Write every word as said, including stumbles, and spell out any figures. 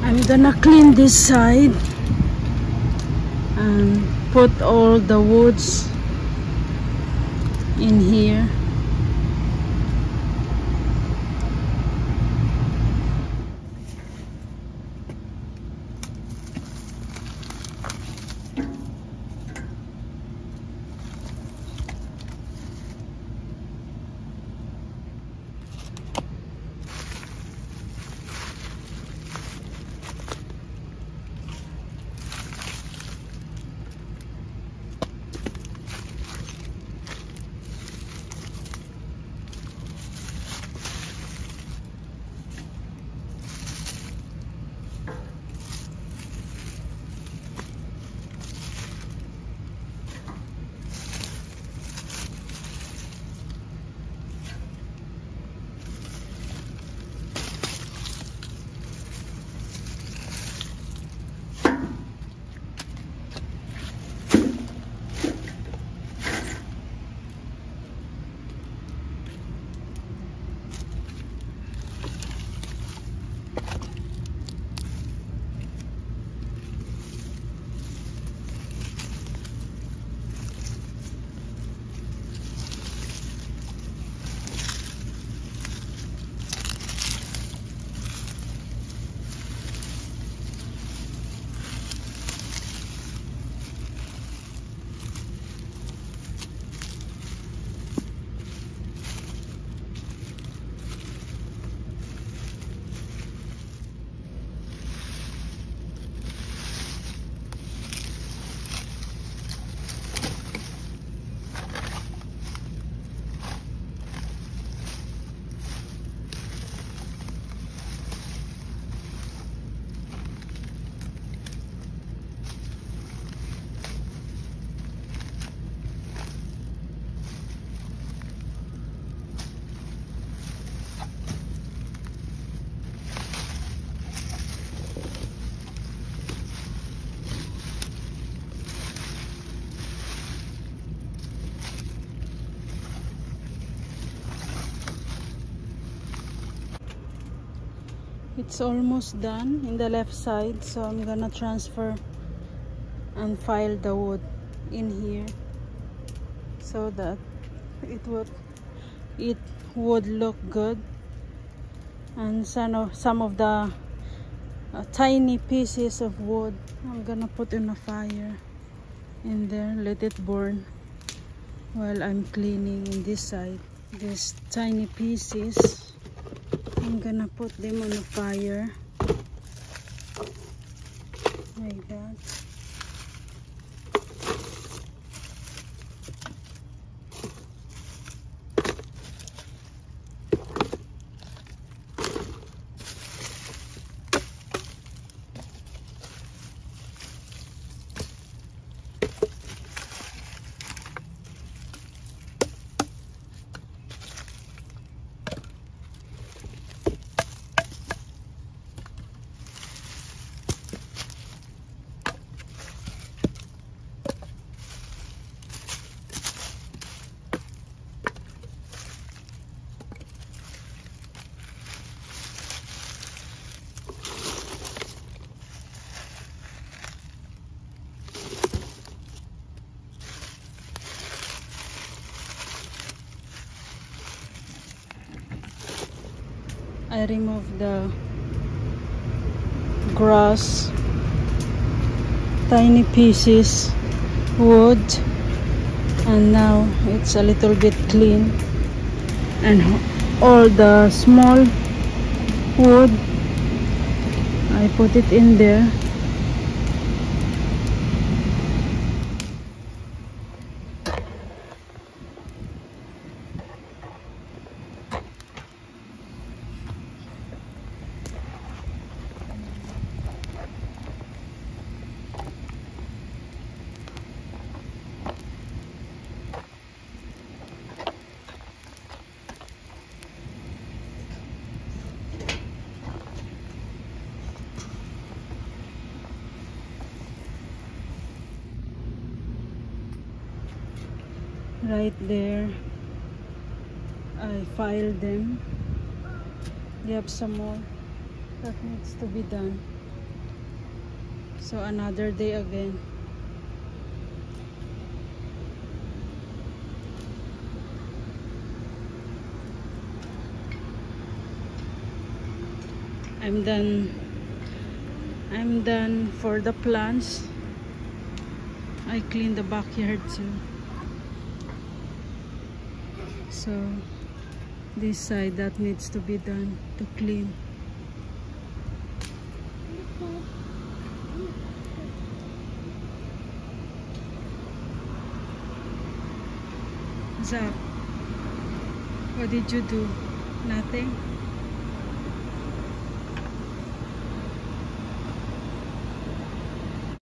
I'm gonna clean this side and put all the woods in here. It's almost done in the left side, so I'm gonna transfer and file the wood in here so that it would it would look good. And some of some of the uh, tiny pieces of wood I'm gonna put in a fire in there, let it burn while I'm cleaning in this side. These tiny pieces, I'm gonna put them on the fire like that. I remove the grass, tiny pieces, wood, and now it's a little bit clean, and all the small wood I put it in there. Right there, I filed them. You have some more that needs to be done. So another day again. I'm done. I'm done for the plants. I clean the backyard too. So this side that needs to be done to clean. Zach, what did you do? Nothing?